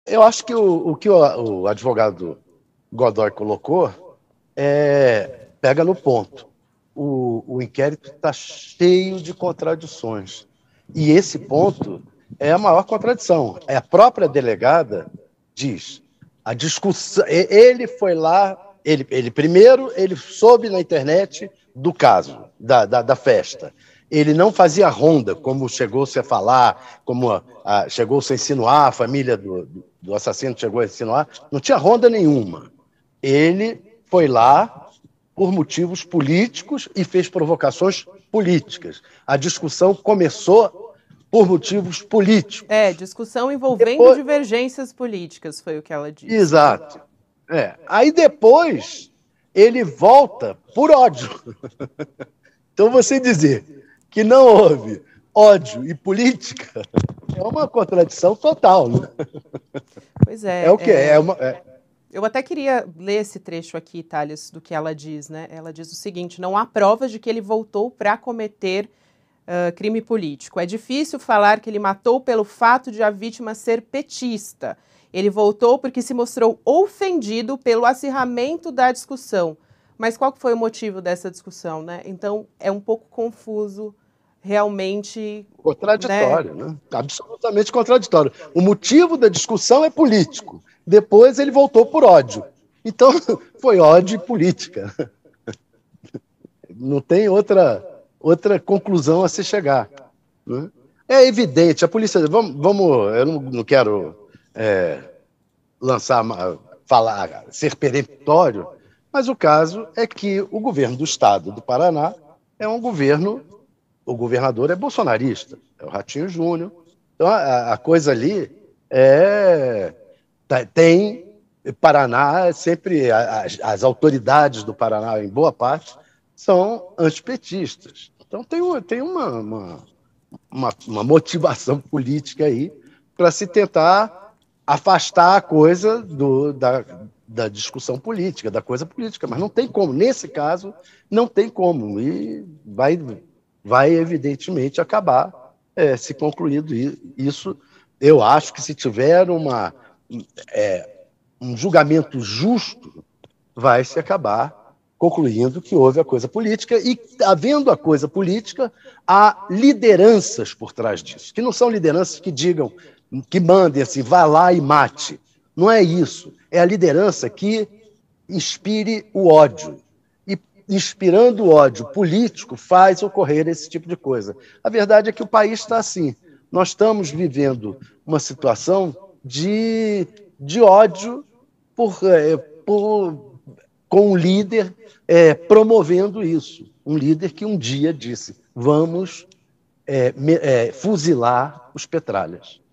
Eu acho que o advogado Godoy colocou pega no ponto. O inquérito está cheio de contradições. E esse ponto é a maior contradição. A própria delegada diz, a discussão, ele foi lá, ele primeiro ele soube na internet do caso, da festa. Ele não fazia ronda, como chegou-se a falar, como chegou-se a insinuar, a família do assassino chegou a insinuar, não tinha ronda nenhuma. Ele foi lá por motivos políticos e fez provocações políticas. A discussão começou por motivos políticos. Discussão envolvendo Depois, divergências políticas, foi o que ela disse, né? exato. Aí depois ele volta por ódio. Então você dizer que não houve ódio e política é uma contradição total, né? Pois É o que é. Eu até queria ler esse trecho aqui, Thales, do que ela diz, né? Ela diz o seguinte: não há provas de que ele voltou para cometer crime político. É difícil falar que ele matou pelo fato de a vítima ser petista. Ele voltou porque se mostrou ofendido pelo acirramento da discussão. Mas qual foi o motivo dessa discussão, né? Então, é um pouco confuso, realmente, né? Contraditório, né? Absolutamente contraditório. O motivo da discussão é político. Depois ele voltou por ódio. Então, foi ódio e política. Não tem outra conclusão a se chegar. Né? É evidente, a polícia. Eu não quero falar, ser peremptório, mas o caso é que o governo do estado do Paraná é um governo. O governador é bolsonarista, é o Ratinho Júnior. Então, a coisa ali tem Paraná, sempre as autoridades do Paraná, em boa parte, são antipetistas. Então, tem uma motivação política aí para se tentar afastar a coisa da discussão política, da coisa política. Mas não tem como. Nesse caso, não tem como. E vai evidentemente acabar se concluindo isso. Eu acho que se tiver um julgamento justo, vai se acabar concluindo que houve a coisa política e, havendo a coisa política, há lideranças por trás disso, que não são lideranças que digam, que mandem assim, vá lá e mate. Não é isso. É a liderança que inspire o ódio. Inspirando o ódio político, faz ocorrer esse tipo de coisa. A verdade é que o país está assim. Nós estamos vivendo uma situação de ódio com um líder promovendo isso. Um líder que um dia disse: vamos fuzilar os petralhas.